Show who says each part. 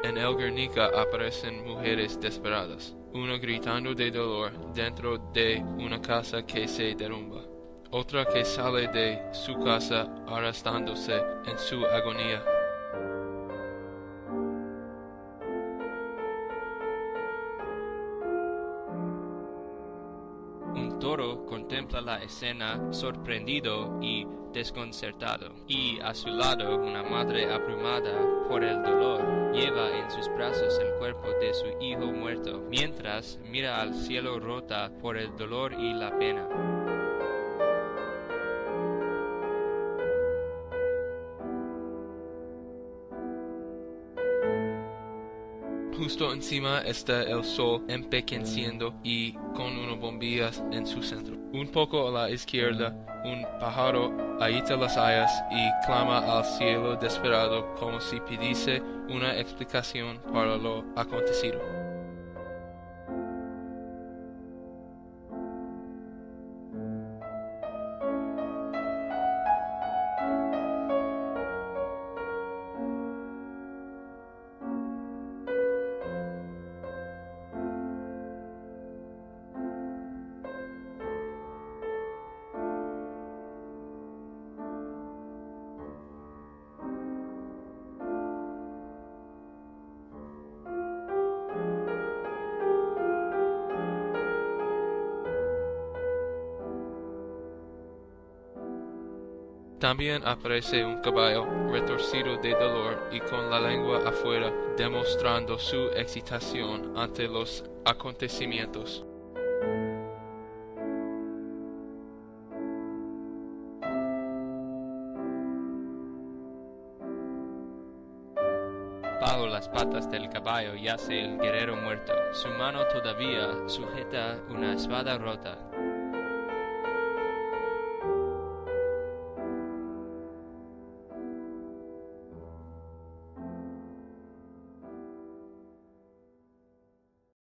Speaker 1: En el Guernica aparecen mujeres desesperadas, una gritando de dolor dentro de una casa que se derrumba, otra que sale de su casa arrastrándose en su agonía.
Speaker 2: Un toro contempla la escena sorprendido y desconcertado, y a su lado una madre abrumada por el dolor lleva en sus brazos el cuerpo de su hijo muerto, mientras mira al cielo rota por el dolor y la pena.
Speaker 1: Justo encima está el sol empequeñeciendo y con unas bombillas en su centro. Un poco a la izquierda, un pájaro agita las alas y clama al cielo desesperado como si pidiese una explicación para lo acontecido. También aparece un caballo retorcido de dolor y con la lengua afuera, demostrando su excitación ante los acontecimientos.
Speaker 2: Bajo las patas del caballo yace el guerrero muerto. Su mano todavía sujeta una espada rota.